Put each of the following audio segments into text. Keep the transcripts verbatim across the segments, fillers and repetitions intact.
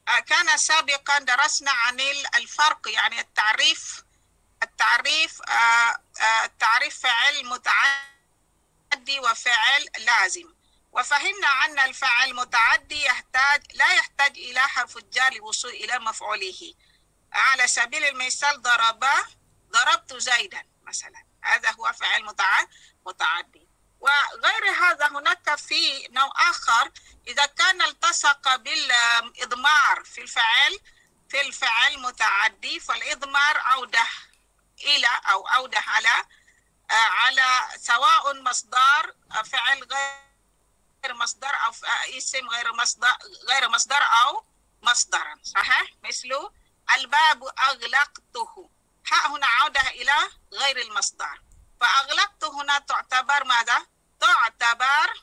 كان سابقا درسنا عن الفرق، يعني التعريف التعريف التعريف فعل متعدي وفعل لازم، وفهمنا أن الفعل المتعدي يحتاج لا يحتاج إلى حرف الجر للوصول إلى مفعوله. على سبيل المثال ضرب، ضربت زيدا مثلا، هذا هو فعل متعدي. وغير هذا هناك في نوع آخر، إذا كان التصق بالإضمار في الفعل في الفعل متعدي، فالإضمار عودة إلى أو عودة على على سواء مصدر فعل غير مصدر أو اسم غير مصدر غير مصدر أو مصدرا، صحيح؟ مثل الباب أغلقته، ها هنا عودة إلى غير المصدر، فأغلقت هنا تعتبر ماذا؟ تعتبر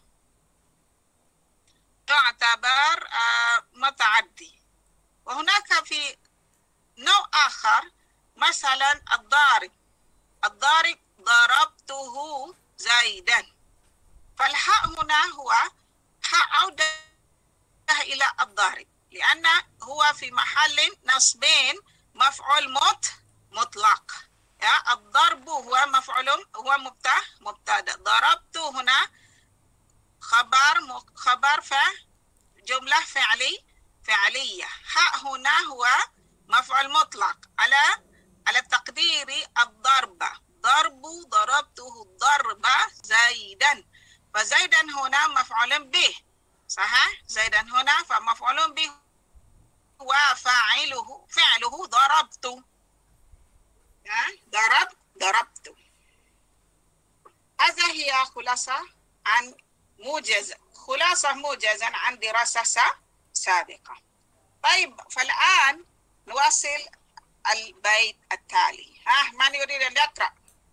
تعتبر آه متعدي. وهناك في نوع آخر مثلا الضارب، الضارب ضربته زيدا، فالحاء هنا هو حاء عودة إلى الضارب، لأن هو في محل نصبين مفعول مت مطلق. يا الضرب هو مفعول هو مبتدا مبتدا ضربت هنا خبر خبر فجملة فعلي فعلية. حاء هنا هو مفعول مطلق على على تقدير الضرب، ضرب ضربته الضرب زيدا، فزيدا هنا مفعول به، صحيح؟ زيدا هنا فمفعول به وفاعله فعله ضربت، ضرب ضربت. هذا هي خلاصة عن موجز خلاصة موجزا عن دراسة سابقة. طيب، فالآن نواصل البيت التالي. ها، من يريد أن يقرأ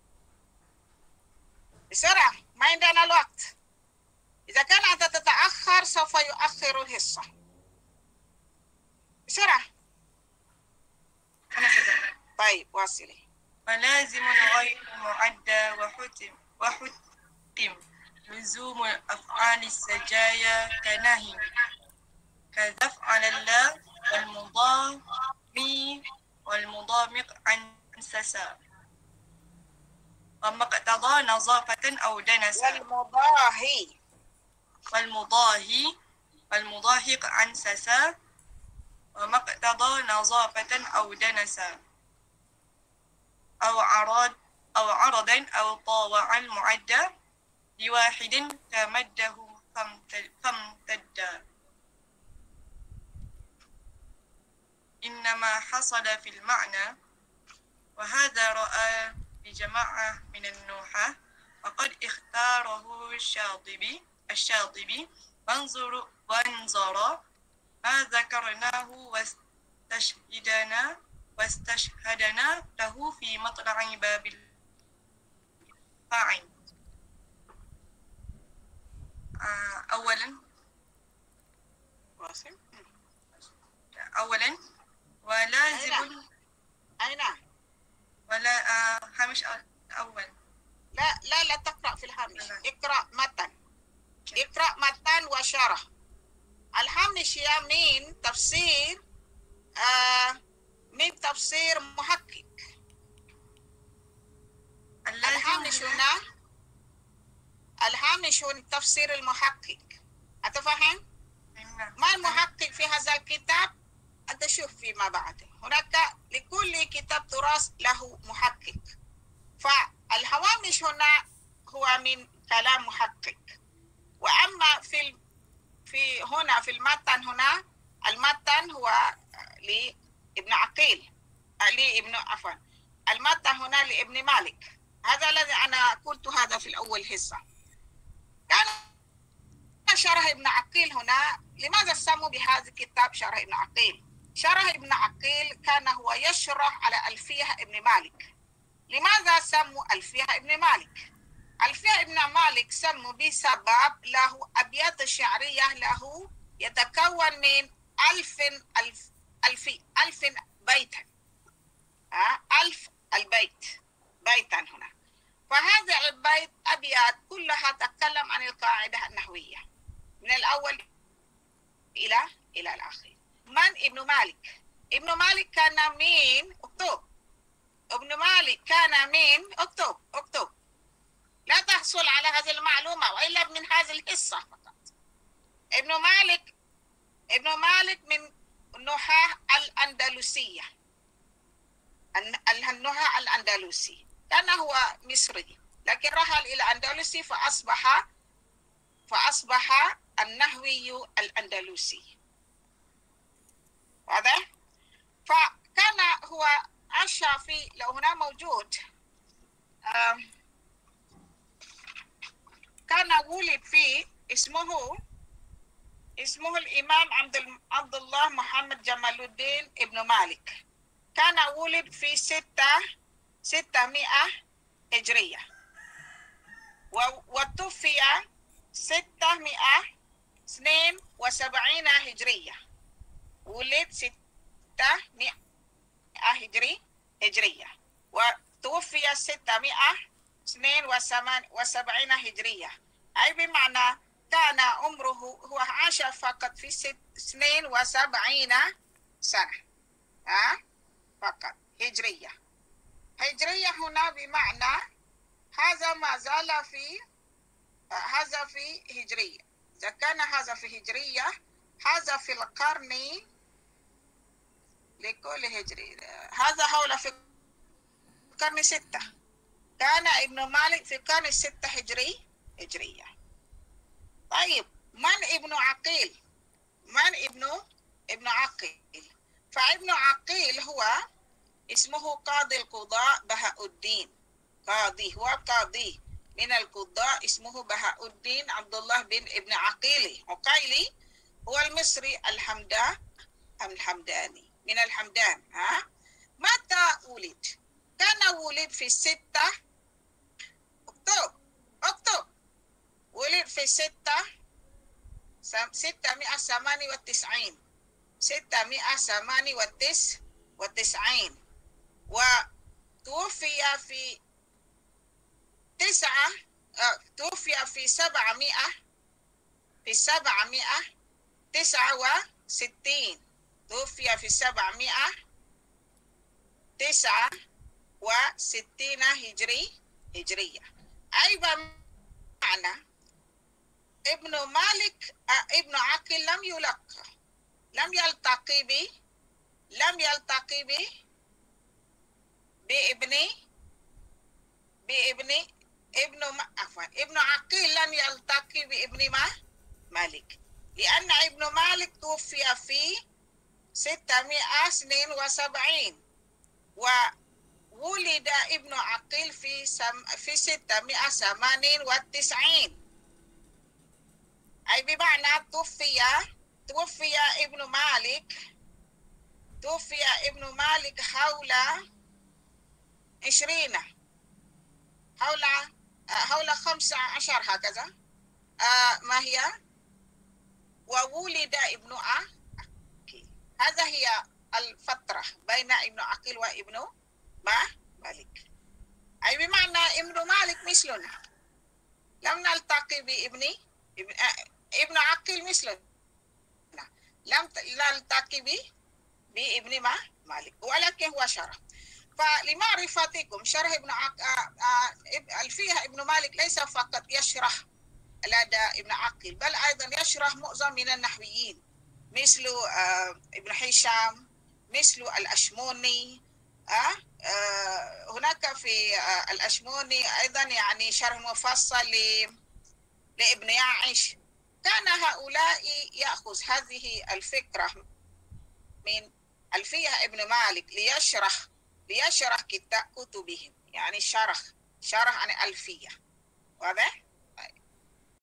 بسرعة؟ ما عندنا الوقت، إذا كان أنت تتأخر سوف يؤخر الحصة. بسرعة. طيب، واصلي. ولازم غير معدى وحتم وحتم لزوم أفعال السجايا كنهي كذفعل الله والمضامي والمضامق عن سسا، وما اقتضى نظافة أو دنسا، والمضاهي والمضاهي والمضاهق عن سسا، وما اقتضى نظافة أو دنسا، أو عرض أو عرضا أو طاوعا معدى لواحد تمده فامتد. إنما حصل في المعنى، وهذا رأى بجماعة من النحاة، وقد اختاره الشاطبي الشاطبي وانظر وانظر ما ذكرناه واستشهدنا واستشهدنا له في مطلع باب الفاعل. أولا أولا ولازم أين؟ ولا آه هامش أول. لا لا لا تقرأ في الهامش، اقرأ متن، اقرأ متن وشرح. الهامش هي من تفسير آه من تفسير محقق. الهامش هنا الهامش هو تفسير المحقق، أتفهم؟ ما المحقق في هذا الكتاب؟ أنت شوف فيما بعد، هناك لكل كتاب تراث له محقق، فالهوامش هنا هو من كلام محقق. وأما في في هنا في المتن، هنا المتن هو لابن عقيل لابن عفوا المتن هنا لابن مالك. هذا الذي أنا قلت هذا في الأول حصة. كان شرح ابن عقيل هنا، لماذا سموا بهذا الكتاب شرح ابن عقيل؟ شرح ابن عقيل كان هو يشرح على ألفية ابن مالك. لماذا سموا ألفية ابن مالك؟ ألفية ابن مالك سموا بسبب له أبيات شعرية له يتكون من ألف ألف ألف ألف بيتا، ألف البيت بيتا هنا. فهذا البيت أبيات كلها تتكلم عن القاعدة النحوية من الأول إلى إلى الآخر. من ابن مالك؟ ابن مالك كان مين؟ اكتب. ابن مالك كان مين؟ اكتب اكتب. لا تحصل على هذه المعلومة وإلا من هذه الحصة فقط. ابن مالك ابن مالك من النحاة الأندلسية، النحاة الأندلسي. كان هو مصري لكن رحل إلى أندلسي فأصبح فأصبح النحوي الأندلسي. واضح؟ فكان هو عاش في، لو هنا موجود، كان ولد في اسمه اسمه الإمام عبد عبد الله محمد جمال الدين ابن مالك. كان ولد في ستة ستمائة هجرية وتوفي ستمائة اثنين وسبعين هجرية. ولد ستمائة هجري هجرية وتوفي ستمائة اثنين وسبعين هجرية، أي بمعنى كان عمره، هو عاش فقط في ست اثنين وسبعين سنة ها فقط هجرية. هجرية هنا بمعنى هذا ما زال في هذا في هجرية. إذا كان هذا في هجرية، هذا في القرن لكل هجري، هذا حول في القرن ستة. كان ابن مالك في القرن الستة هجري هجرية. طيب من ابن عقيل؟ من ابن ابن عقيل؟ فابن عقيل هو اسمه قاضي القضاء بهاء الدين. قاضي، هو قاضي من القضاء اسمه بهاء الدين عبد الله بن ابن عقيلي. عقيلي هو المصري الحمدان الحمداني من الحمدان. ها متى ولد؟ كان ولد في ستة اكتوبر اكتوبر ولد في ستة ستمائة وثمانية وتسعين ستمائة وثمانية وتسعين وتوفي في تسعة آه، توفي في سبعمائة في سبعمائة تسعة وستين توفي في سبعمائة تسعة وستين هجري هجرية. أي بمعنى ابن مالك ابن عقيل لم يلقى لم يلتقي ب لم يلتقي ب بابن بابن ابن عفوا ابن عقيل لم يلتقي بابن ما مالك، لأن ابن مالك توفي في ستمائة واثنين وسبعين وولد ابن عقيل في سم في ستمائة وثمانية وتسعين. أي بمعنى توفي توفي ابن مالك توفي ابن مالك حول عشرين حول حول خمسة عشر هكذا. آه ما هي؟ وولد ابن عقيل. هذا هي الفترة بين ابن عقيل وابن ما مالك. أي بمعنى ابن مالك مثلنا، لم نلتقي بابن ابن, ابن عقيل مثلنا، لم نلتقي بابن ما مالك، ولكن هو شرح. فلمعرفتكم شرح ابن عق... ألفية ابن مالك ليس فقط يشرح لدى ابن عقيل، بل أيضا يشرح معظم من النحويين مثل ابن هشام، مثل الأشموني. هناك في الأشموني أيضا يعني شرح مفصل لابن يعيش. كان هؤلاء يأخذ هذه الفكرة من ألفية ابن مالك ليشرح ليشرح كتابهم، يعني شرح شرح عن ألفية. واضح؟